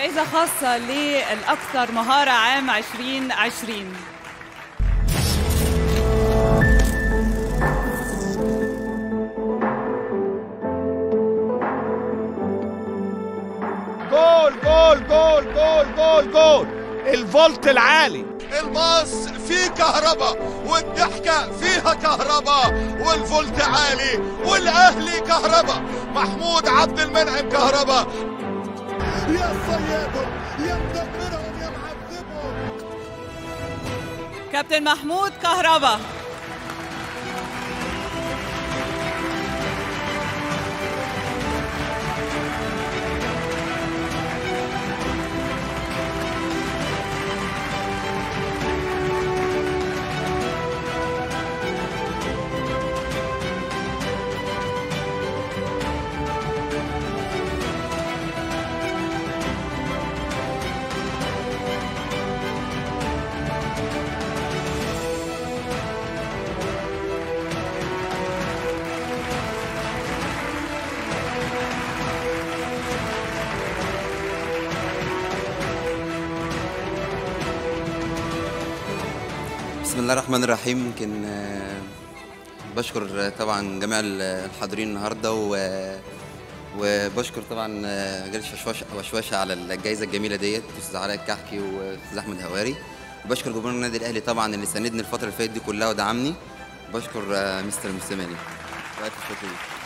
جائزة خاصة للأكثر مهارة عام 2020. جول جول جول جول جول جول. الفولت العالي. الباص فيه كهرباء والضحكة فيها كهرباء والفولت عالي والأهلي كهرباء. محمود عبد المنعم كهرباء. يا صيادهم يا مدمرهم يا معذبهم. كابتن محمود كهرباء. بسم الله الرحمن الرحيم. يمكن بشكر طبعا جميع الحاضرين النهارده وبشكر طبعا مجال وشوشه على الجائزه الجميله ديت، استاذ علاء الكحكي واستاذ احمد هواري. وبشكر جمهور النادي الاهلي طبعا اللي ساندني الفتره اللي فاتت دي كلها ودعمني. بشكر مستر موسيماني. وقت الشكر ليك.